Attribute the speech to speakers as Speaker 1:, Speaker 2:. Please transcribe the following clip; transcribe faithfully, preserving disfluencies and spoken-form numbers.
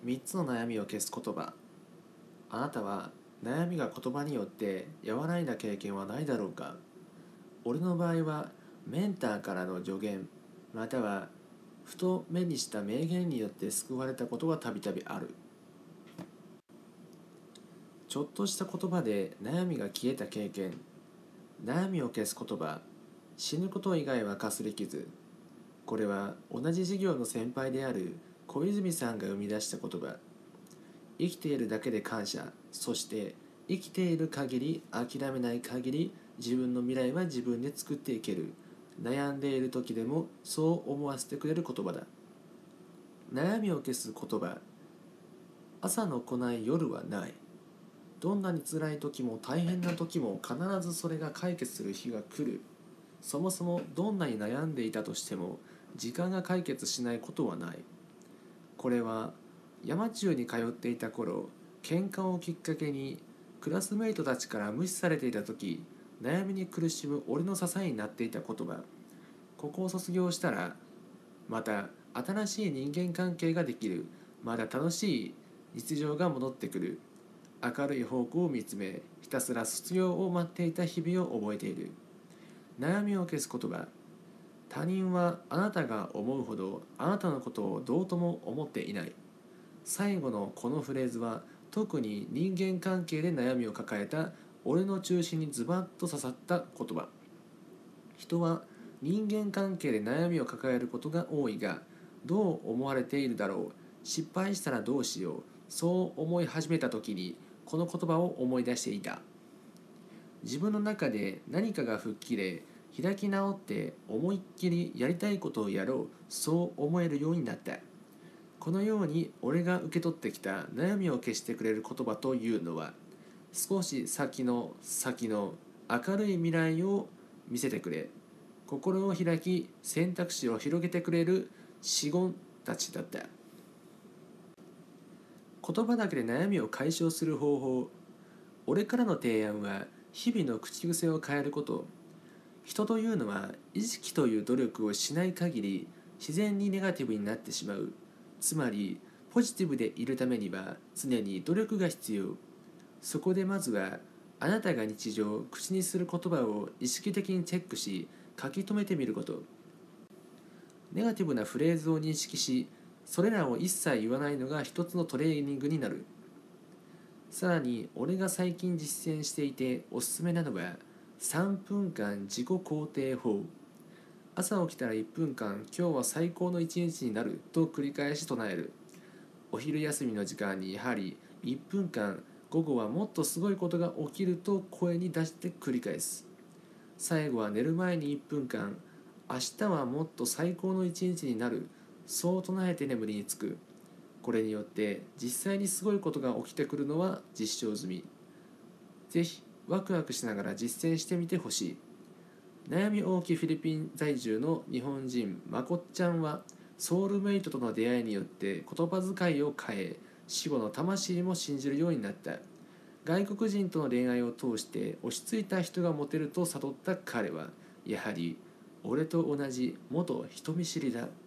Speaker 1: みっつの悩みを消す言葉。あなたは悩みが言葉によって和らいだ経験はないだろうか。俺の場合はメンターからの助言、またはふと目にした名言によって救われたことがたびたびある。ちょっとした言葉で悩みが消えた経験。悩みを消す言葉。死ぬこと以外はかすり傷。これは同じ事業の先輩である小泉さんが生み出した言葉。生きているだけで感謝、そして生きている限り諦めない限り自分の未来は自分で作っていける。悩んでいる時でもそう思わせてくれる言葉だ。悩みを消す言葉。朝の来ない夜はない。どんなに辛い時も大変な時も必ずそれが解決する日が来る。そもそもどんなに悩んでいたとしても時間が解決しないことはない。これは山中に通っていた頃、喧嘩をきっかけにクラスメイトたちから無視されていた時、悩みに苦しむ俺の支えになっていた言葉。ここを卒業したらまた新しい人間関係ができる。まだ楽しい日常が戻ってくる。明るい方向を見つめ、ひたすら卒業を待っていた日々を覚えている。悩みを消す言葉。他人はあなたが思うほどあなたのことをどうとも思っていない。最後のこのフレーズは特に人間関係で悩みを抱えた俺の中心にズバッと刺さった言葉。人は人間関係で悩みを抱えることが多いが、どう思われているだろう、失敗したらどうしよう、そう思い始めた時にこの言葉を思い出していた。自分の中で何かが吹っ切れ、開き直って思いっきりやりたいことをやろう、そう思えるようになった。このように俺が受け取ってきた悩みを消してくれる言葉というのは、少し先の先の明るい未来を見せてくれ、心を開き選択肢を広げてくれる資言たちだった。言葉だけで悩みを解消する方法。俺からの提案は日々の口癖を変えること。人というのは意識という努力をしない限り自然にネガティブになってしまう。つまりポジティブでいるためには常に努力が必要。そこでまずはあなたが日常口にする言葉を意識的にチェックし書き留めてみること。ネガティブなフレーズを認識し、それらを一切言わないのが一つのトレーニングになる。さらに俺が最近実践していておすすめなのはさんぷんかん自己肯定法。朝起きたらいっぷんかん今日は最高の一日になると繰り返し唱える。お昼休みの時間にやはりいっぷんかん午後はもっとすごいことが起きると声に出して繰り返す。最後は寝る前にいっぷんかん明日はもっと最高の一日になる、そう唱えて眠りにつく。これによって実際にすごいことが起きてくるのは実証済み。ぜひワクワクしながら実践してみてほしい。悩み多きフィリピン在住の日本人まこっちゃんはソウルメイトとの出会いによって言葉遣いを変え、死後の魂も信じるようになった。外国人との恋愛を通して落ち着いた人がモテると悟った彼はやはり俺と同じ元人見知りだ。